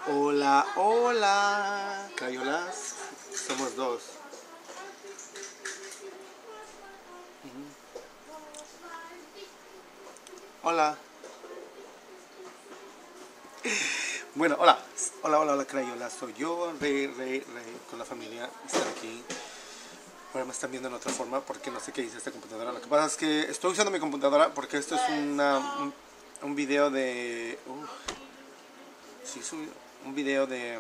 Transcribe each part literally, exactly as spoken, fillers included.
Hola, hola, Crayolas, somos dos. Hola. Bueno, hola, hola, hola, hola, Crayolas, soy yo, Rey, Rey, Rey, con la familia, están aquí. Ahora me están viendo en otra forma porque no sé qué dice esta computadora. Lo que pasa es que estoy usando mi computadora porque esto es una, un, un video de... Uh, sí, es un, un video de...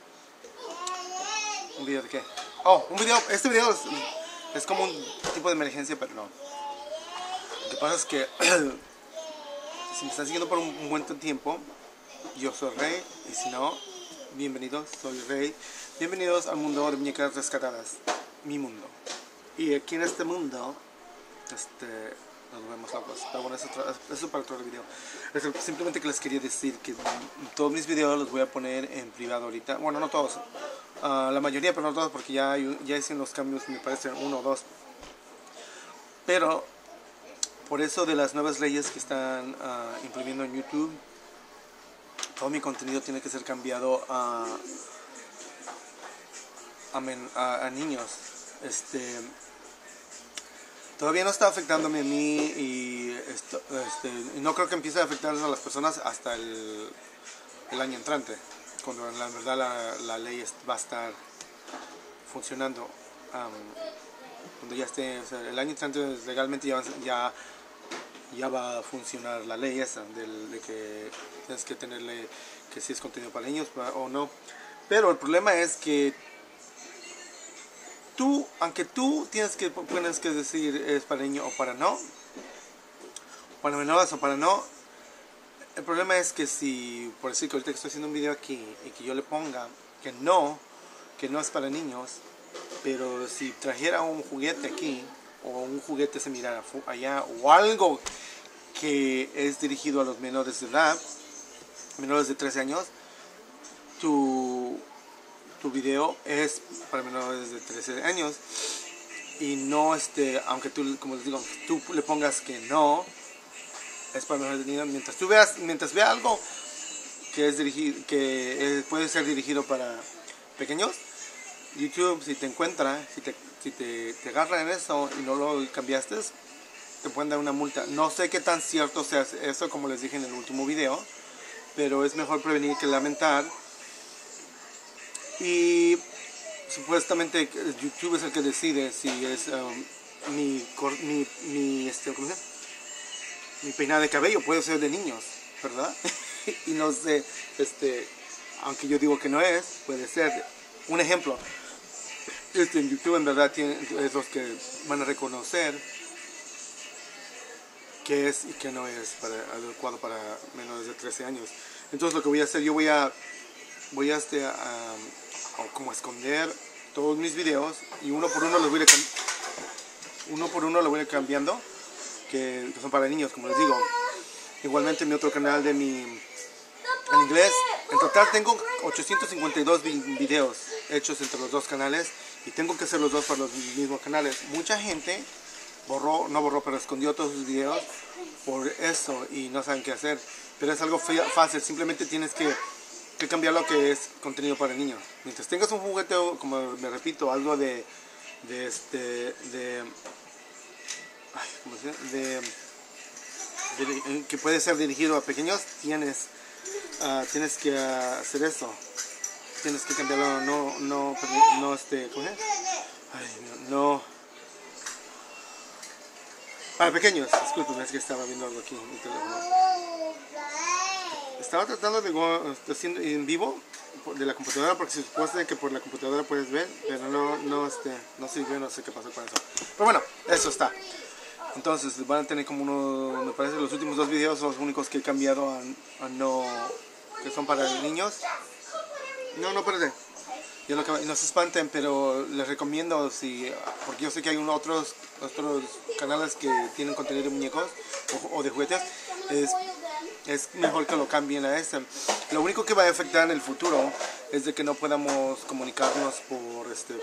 ¿Un video de qué? Oh, un video, este video es, es como un tipo de emergencia, pero no. Lo que pasa es que si me están siguiendo por un, un buen tiempo, yo soy Rey, y si no, bienvenidos, soy Rey. Bienvenidos al mundo de muñecas rescatadas, mi mundo. Y aquí en este mundo, este, nos vemos locos. Pero bueno, eso, eso para otro video. Eso, simplemente que les quería decir que todos mis videos los voy a poner en privado ahorita. Bueno, no todos, uh, la mayoría, pero no todos, porque ya, ya hice los cambios, me parecen uno o dos. Pero por eso de las nuevas leyes que están uh, imprimiendo en YouTube, todo mi contenido tiene que ser cambiado a, a, men, a, a niños. Este, todavía no está afectándome a mí y, esto, este, y no creo que empiece a afectar a las personas hasta el, el año entrante, cuando en la verdad la, la ley va a estar funcionando. Um, cuando ya esté, o sea, el año entrante legalmente ya, ya, ya va a funcionar la ley esa del, de que tienes que tenerle que si es contenido para niños o no. Pero el problema es que tú, aunque tú tienes que, tienes que decir es para niño o para no, para menores o para no, el problema es que si, por decir que ahorita estoy haciendo un video aquí y que yo le ponga que no, que no es para niños, pero si trajera un juguete aquí o un juguete similar allá o algo que es dirigido a los menores de edad, menores de trece años, tu, tu video es para menores de trece años y no, este, aunque tú, como les digo, tú le pongas que no, es para menores de edad, mientras tú veas, mientras vea algo que es dirigido, que es, puede ser dirigido para pequeños, YouTube, si te encuentra, si te, si te, te agarra en eso y no lo cambiaste, te pueden dar una multa. No sé qué tan cierto sea eso, como les dije en el último video, pero es mejor prevenir que lamentar. Y supuestamente YouTube es el que decide si es um, mi, mi, mi, este, ¿cómo se llama? Mi peinado de cabello puede ser de niños, ¿verdad? Y no sé, este, aunque yo digo que no es, puede ser. Un ejemplo, este, en YouTube en verdad tiene, es los que van a reconocer qué es y qué no es para, adecuado para menores de trece años. Entonces lo que voy a hacer, yo voy a, voy a, este, a, a como esconder todos mis videos y uno por uno los voy a, uno por uno lo voy a ir cambiando, que, que son para niños, como les digo. Igualmente mi otro canal de mi, en inglés, en total tengo ochocientos cincuenta y dos videos hechos entre los dos canales y tengo que hacer los dos para los mismos canales. Mucha gente borró, no borró, pero escondió todos sus videos por eso y no saben qué hacer. Pero es algo fácil, simplemente tienes que, que cambiar lo que es contenido para niños. Mientras tengas un juguete, como me repito, algo de, de este, de, ay, ¿cómo se llama? De, de, que puede ser dirigido a pequeños, tienes, uh, tienes que uh, hacer eso. Tienes que cambiarlo, no, no, no, este, ¿cómo es? Ay, no, no. Para pequeños, disculpen, es que estaba viendo algo aquí en mi teléfono. Estaba tratando de haciendo en vivo de la computadora porque se supone que por la computadora puedes ver, pero no, no, este, no sirvió, no sé qué pasó con eso. Pero bueno, eso está. Entonces van a tener como uno, me parece los últimos dos videos son los únicos que he cambiado a, a no, que son para niños. No, no, espérate. Yo no, no se espanten, pero les recomiendo, si, porque yo sé que hay unos otros, otros canales que tienen contenido de muñecos o, o de juguetes, es, es mejor que lo cambien a este. Lo único que va a afectar en el futuro es de que no podamos comunicarnos por este,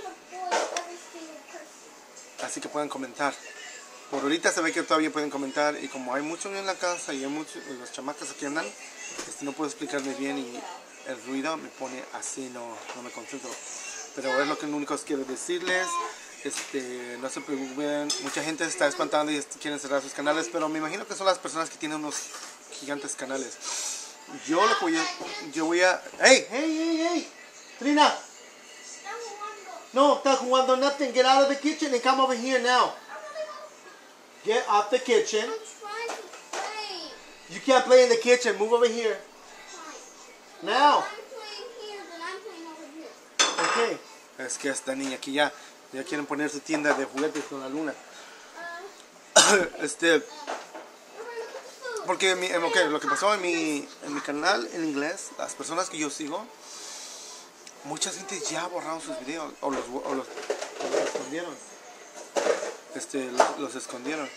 así que puedan comentar. Por ahorita se ve que todavía pueden comentar y como hay muchos en la casa y hay muchos, los chamacas aquí andan, este, no puedo explicarles bien y el ruido me pone así, no, no me concentro. Pero es lo que único que quiero decirles. Este, no se preocupen, mucha gente está espantando y quieren cerrar sus canales, pero me imagino que son las personas que tienen unos gigantes canales. Yo lo que voy a, yo voy a, hey, hey, hey, hey, Trina. No, está jugando nothing. Get out of the kitchen and come over here now. Get off the kitchen. I'm trying to play. You can't play in the kitchen. Move over here. Now. I'm playing here, then I'm playing over here. Okay. Es que esta niña aquí ya, ya quieren poner su tienda de juguetes con la luna. Uh, Este, uh, we're gonna cook food. porque mi, em, okay, lo que pasó en mi, en mi canal en inglés, las personas que yo sigo, mucha gente ya borraron sus videos o los, o los, o los escondieron. Este, los, los escondieron.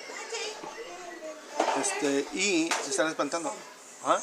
Este, y se están espantando. ¿Ah?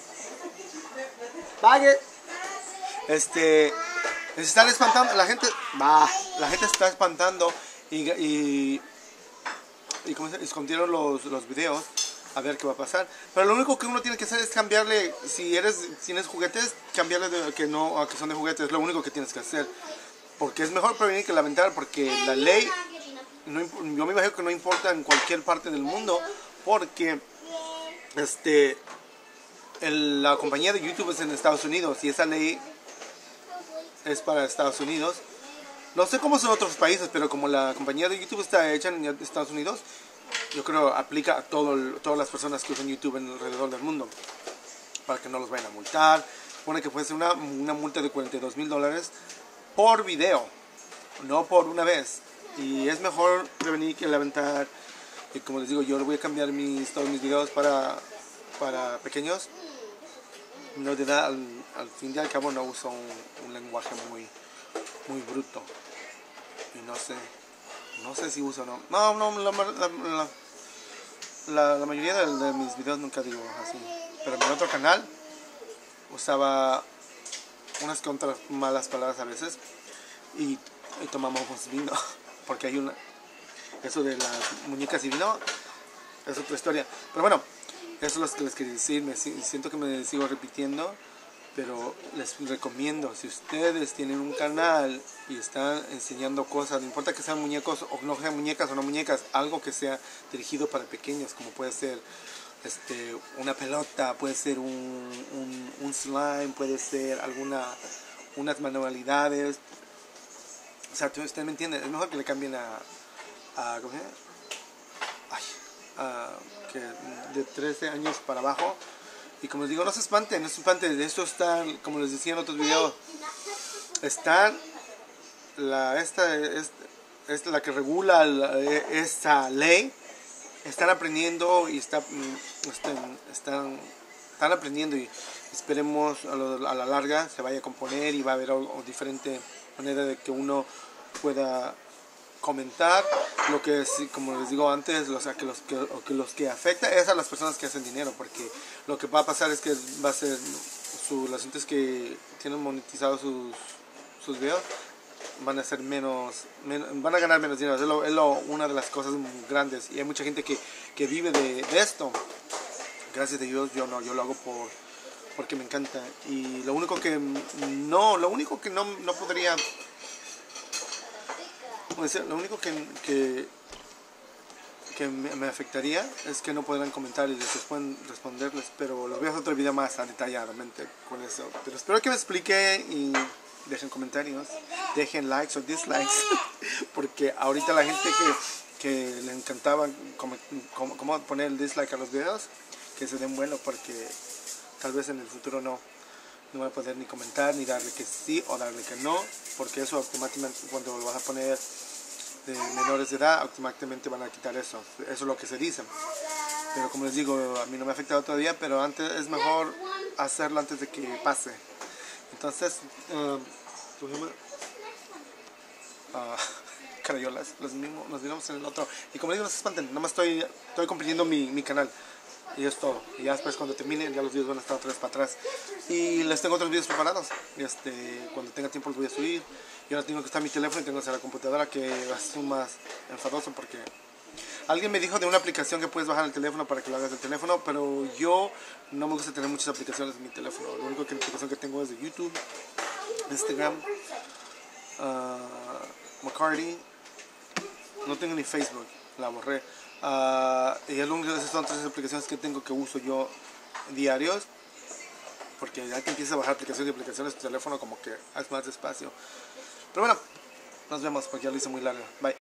Bagger. Este, se están espantando. La gente, bah, la gente se está espantando y, y, y como se escondieron los, los videos. A ver qué va a pasar. Pero lo único que uno tiene que hacer es cambiarle, si eres, si tienes juguetes, cambiarle de que no, a que son de juguetes. Es lo único que tienes que hacer. Porque es mejor prevenir que lamentar, porque la ley, no, yo me imagino que no importa en cualquier parte del mundo, porque este, el, la compañía de YouTube es en Estados Unidos y esa ley es para Estados Unidos. No sé cómo son otros países, pero como la compañía de YouTube está hecha en Estados Unidos, yo creo aplica a todo el, todas las personas que usan YouTube en alrededor del mundo, para que no los vayan a multar. Pone que puede ser una, una multa de cuarenta y dos mil dólares por video, no por una vez. Y es mejor prevenir que lamentar. Y como les digo, yo voy a cambiar mis, todos mis videos para, para pequeños. No de edad, al, al fin y al cabo no uso un, un lenguaje muy, muy bruto. Y no sé. No sé si uso o no. No, no, la, la, la, la, la mayoría de, de mis videos nunca digo así. Pero en mi otro canal usaba unas contras malas palabras a veces. Y, y tomamos vino. Porque hay una... Eso de las muñecas y vino es otra historia. Pero bueno, eso es lo que les quería decir. Me siento que me sigo repitiendo. Pero les recomiendo, si ustedes tienen un canal y están enseñando cosas, no importa que sean muñecos o no sean muñecas o no muñecas, algo que sea dirigido para pequeños, como puede ser este, una pelota, puede ser un, un, un slime, puede ser alguna, unas manualidades. O sea, ustedes me entienden, es mejor que le cambien a, a, ¿cómo se llama? Ay, a que de trece años para abajo. Y como les digo, no se espanten, no se espanten. De esto están, como les decía en otros videos, están, la, esta es, es la que regula la, esta ley. Están aprendiendo y está, están, están, están aprendiendo y esperemos a, lo, a la larga se vaya a componer y va a haber algo, diferente manera de que uno pueda comentar lo que es, como les digo antes, los, que, los, que, que los que afecta es a las personas que hacen dinero, porque lo que va a pasar es que va a ser su, las gentes que tienen monetizados sus, sus videos van a ser menos, menos, van a ganar menos dinero. Es, lo, es lo, una de las cosas grandes y hay mucha gente que, que vive de, de esto. Gracias a Dios yo no, yo lo hago por porque me encanta. Y lo único que no, lo único que no, no podría, pues, lo único que, que, que me, me afectaría es que no podrán comentar y después pueden responderles, pero los voy a hacer otro video más detalladamente con eso. Pero espero que me explique y dejen comentarios, dejen likes o dislikes, porque ahorita la gente que, que le encantaba cómo, cómo, cómo poner el dislike a los videos, que se den bueno, porque tal vez en el futuro no, no voy a poder ni comentar, ni darle que sí o darle que no, porque eso automáticamente cuando lo vas a poner de menores de edad, automáticamente van a quitar eso. Eso es lo que se dice. Pero como les digo, a mí no me ha afectado todavía, pero antes es mejor hacerlo antes de que pase. Entonces, uh, uh, carayolas, los mismos, nos miramos en el otro. Y como digo, no se espanten, nada más estoy, estoy compartiendo mi, mi canal. Y es todo. Y ya después cuando terminen, ya los videos van a estar otra vez para atrás. Y les tengo otros videos preparados. Y este, cuando tenga tiempo los voy a subir. Y ahora tengo que estar en mi teléfono y tengo que estar en la computadora, que va a ser más enfadoso porque Alguien me dijo de una aplicación que puedes bajar el teléfono para que lo hagas del teléfono, pero yo no me gusta tener muchas aplicaciones en mi teléfono. La única aplicación que tengo es de YouTube, Instagram, uh, McCarty. No tengo ni Facebook, la borré. Uh, y es lo único, esas son tres aplicaciones que tengo que uso yo diarios. Porque ya que empiezas a bajar aplicaciones y aplicaciones tu teléfono, como que haz más despacio. Pero bueno, nos vemos porque ya lo hice muy larga. Bye.